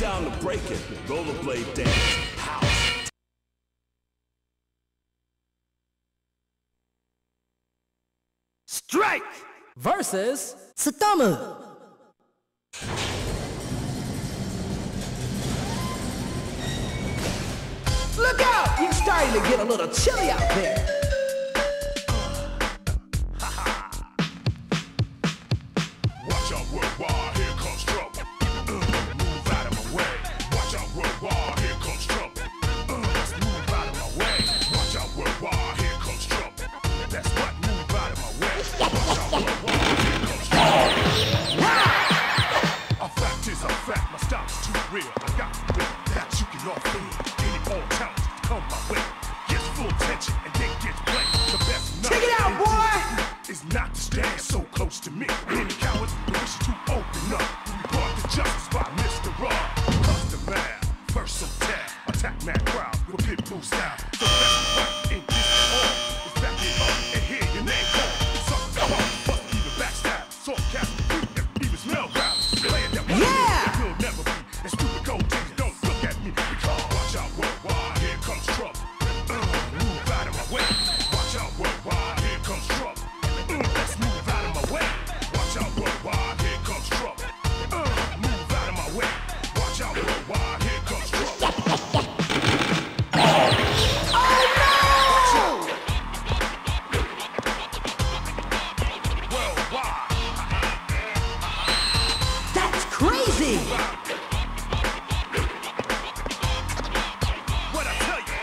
down to break it. Rollerblade dance. House. Strike versus Satamu. Look out! It's starting to get a little chilly out there. Watch out, worldwide, here comes trouble. Move out of my way. Watch out, worldwide, here comes trouble. Let's move out of my way. Watch out, worldwide, here comes trouble. That's what, move out of my way. Watch out, worldwide, here comes trouble. A fact is a fact, my style's too real. I got to be that you can all feel. Any old talent come my way. Gets full attention and then gets blamed. The best Check it out, boy! is not to stand so close to me. Any coward who wishes to open up. We brought to justice by Mr. Raw. Custom man, versatile, attack mad crowd with pit bull style. So that's right in this hall. It's back it up and hear your name called. Suckers come, bust even backstab. Salt cast, even smell rap. Playing that one that you'll never be. And stupid gold things don't look at me. Because watch out worldwide, here comes trouble. Move out of my way. Watch out worldwide, here comes trouble. Let's move out of my way. Watch out worldwide, here comes trouble. Move out of my way. Watch out worldwide, here comes trouble. Worldwide. That's crazy! What I tell you?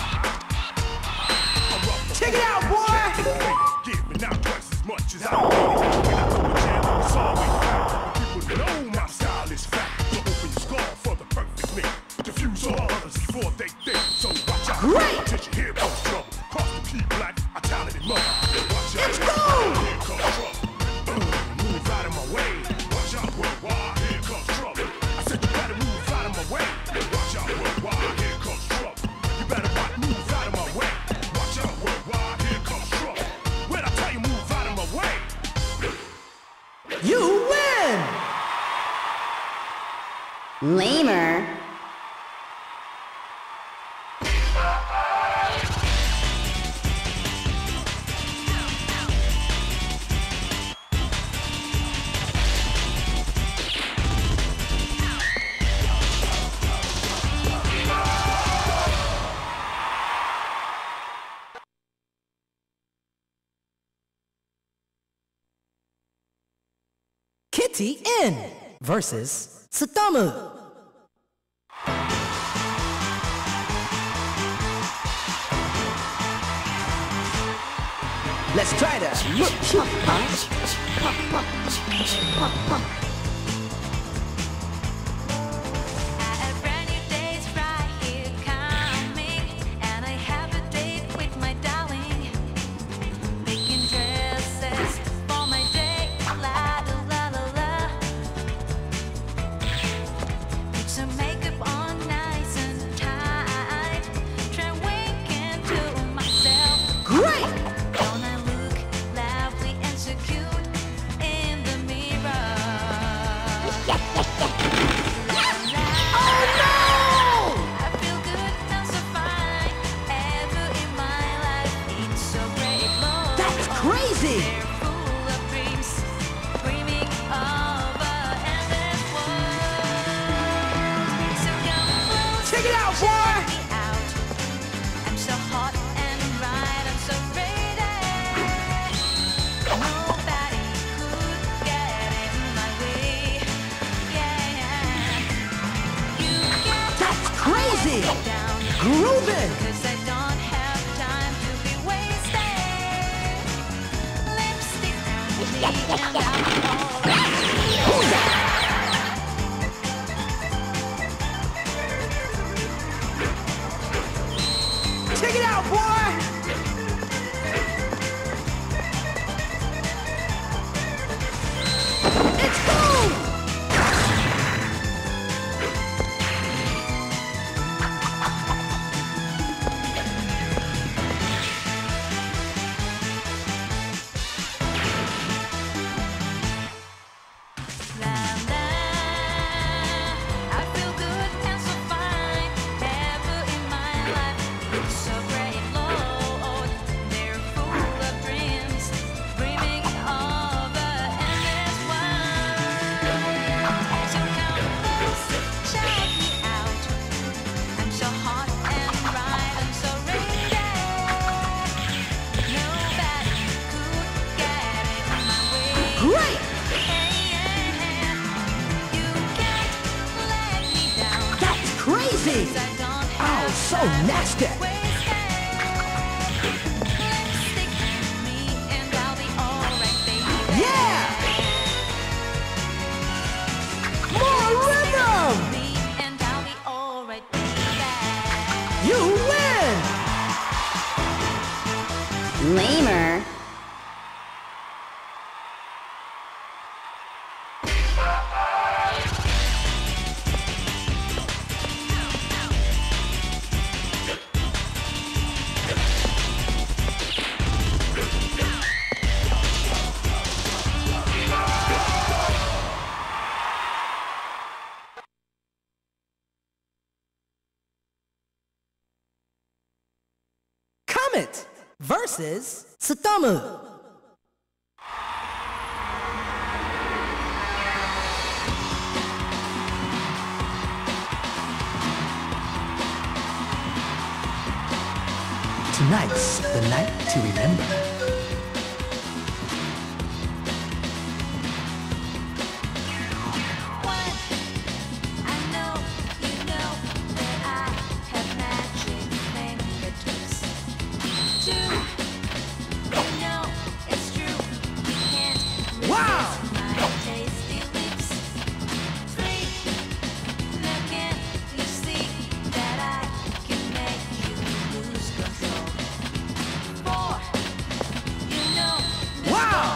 I'm rough. Check it out, boy! Give me now twice as much as I need. When I throw a jam, it's always back. People know my style is fat. So open your skull for the perfect mix. Diffuse all others before they think. So watch out. Great! Attention, here comes trouble. Cross the key black, a talented mother. Watch out. Let's go! Here comes trouble. Move out of my way. Watch out, worldwide. Here comes trouble. I said you better move out of my way. Watch out, worldwide. Here comes trouble. You better not move out of my way. Watch out, worldwide. Here comes trouble. When I tell you move out of my way. You win! Lamer. Kitty N versus Satamu. Let's try that. Great! That's crazy! Check it out, boy! I'm so hot and right, I'm so ready. Nobody could get in my way. Yeah, you get That's crazy! down, Groovin'! 'cause I don't have time to be wasted. Lipstick on me and I'm all Check it out, boy! It's go! la la. I feel good. crazy! Oh, so nasty! Yeah! More rhythm! You win! Lamer. Comet versus Satomu. Tonight's the night to remember. Wow! Wow!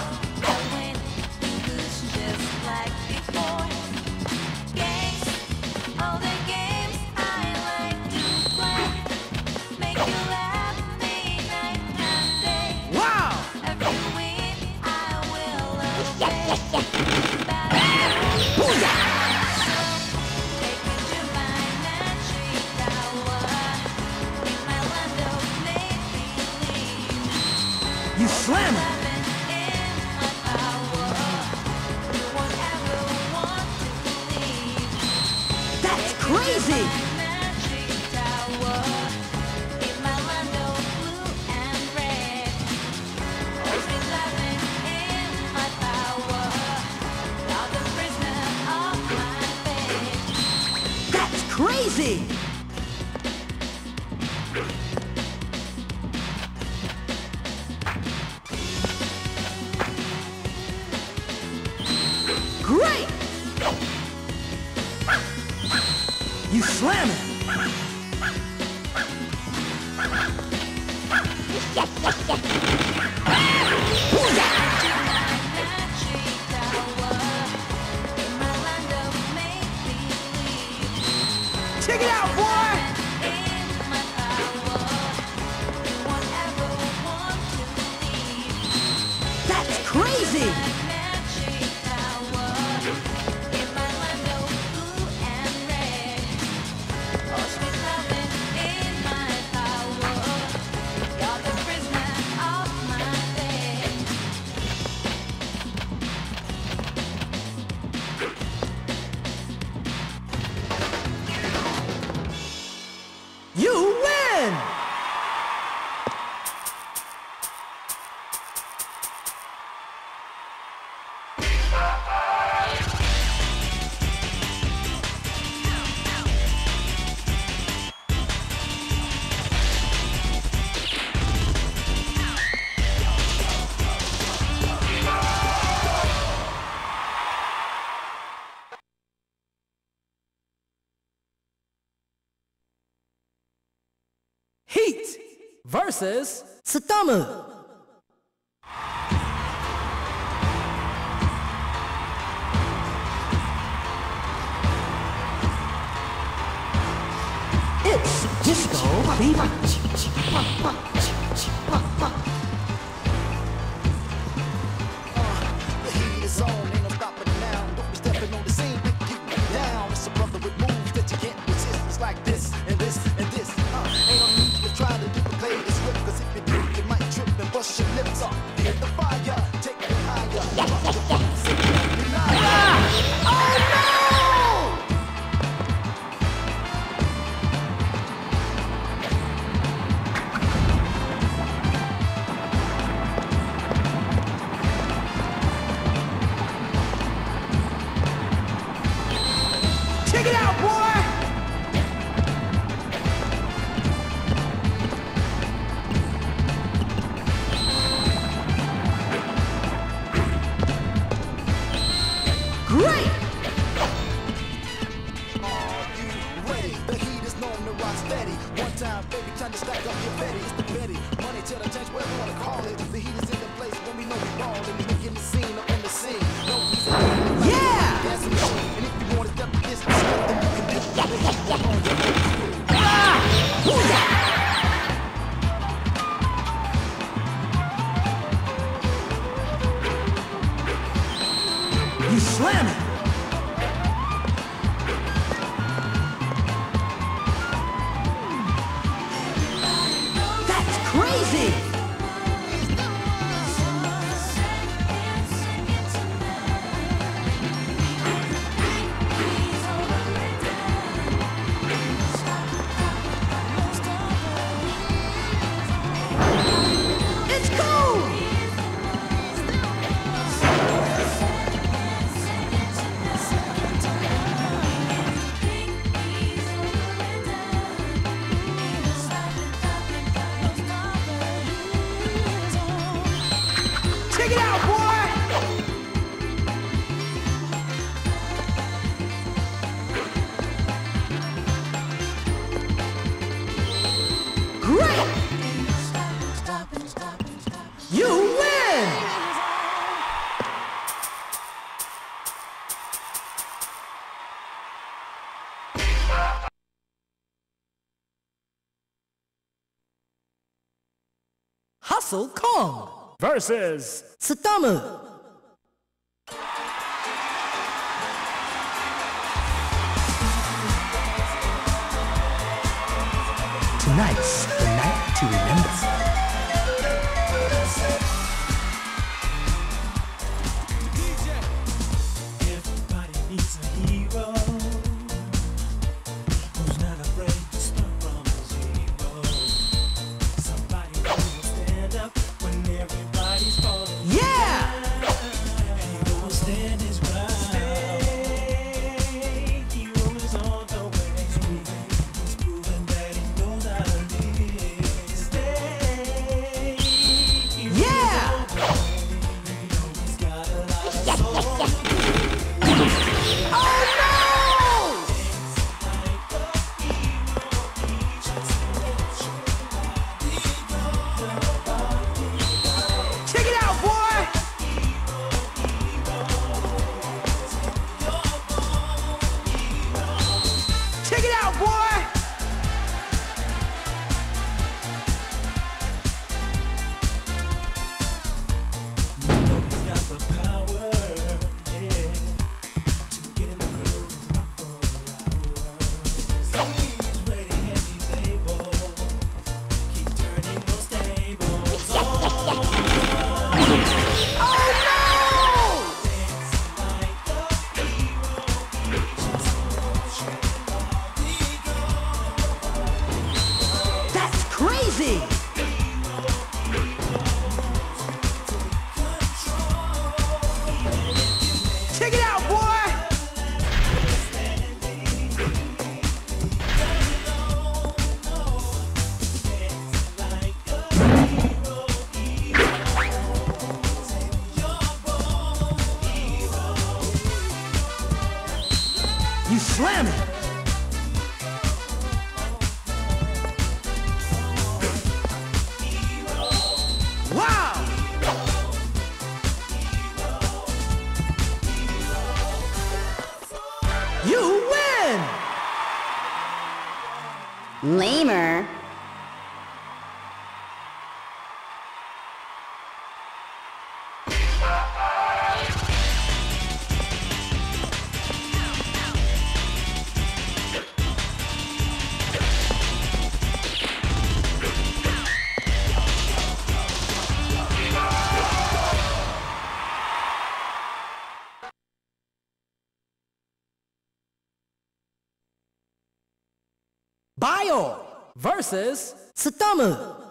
Wow! You slam it! That's crazy! That's crazy! Great! You slam it! Check it out, boy! That's crazy! You win! Heat versus Satomu. It's disco fever. The heat is on, ain't no stopping now. Don't be stepping on the scene, we keep it down. It's a brother with moves that you can't resist. It's like this and this and this. Ain't no need to try to duplicate this whip, 'cause if you do, you might trip and bust your lips off. Hit the fire, take it higher. ready. The heat is known to rock steady. One time, baby, time to stack up your Betty. It's the Betty, money to the change, whatever you wanna call it. The heat is in the place when we know we ballin'. Making the scene up on the scene. No reason to Yeah! dancing machine. And if you wanna step to this, then you can do it. You slam it. That's crazy. It's cool. Check it out, boy! Great! You win! Hustle Kong Versus Satamu. Tonight's the night to remember. Everybody needs a hero who's not afraid to start from zero. Somebody who will stand up when everybody's falling. Yeah! He will stand his ground. Hero is on the way. He's proven that he knows how to live. Stay. Yeah! He's got a lot of soul. Oh no! Check it out, boy! Check it out, boy! He's got the power, yeah, to get in the groove and rock for hours. He's ready and he's able. Keep turning those tables. Oh no! That's crazy! Check it out, boy! You slam it! Wow! You win! Lamer. Bio versus Satamu.